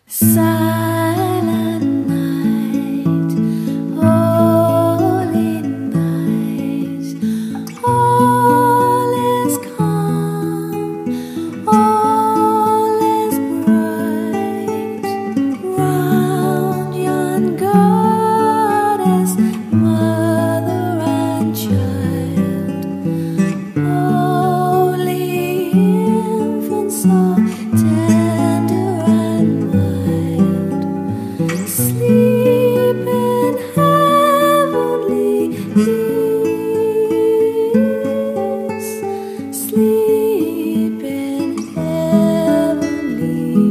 Silent night, holy night, all is calm, all is bright. Round yon goddess, mother and child, holy infant, so tender and mild. Sleep in heavenly peace. Sleep in heavenly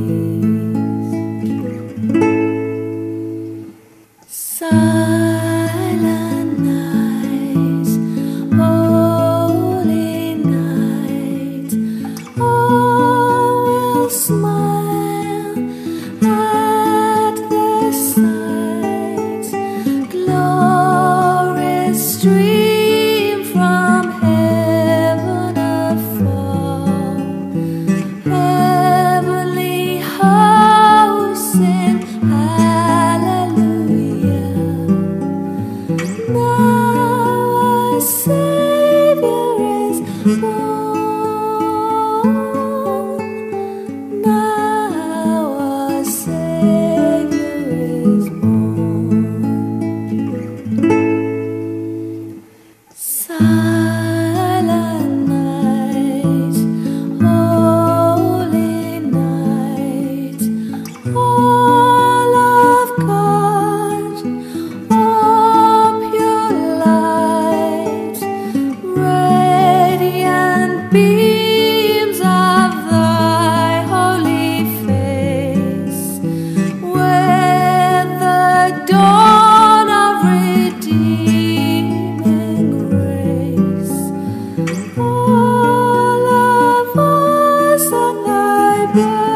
peace. Silent night, holy night, all will smile at the sight. Glories stream from heaven afar. Heavenly hosts sing hallelujah. Now a Savior is born. Now a Savior is born. Silent night, holy night, all of God, all pure light, radiant beams of thy holy face, with the dawn of redeeming grace. All of us at thy birth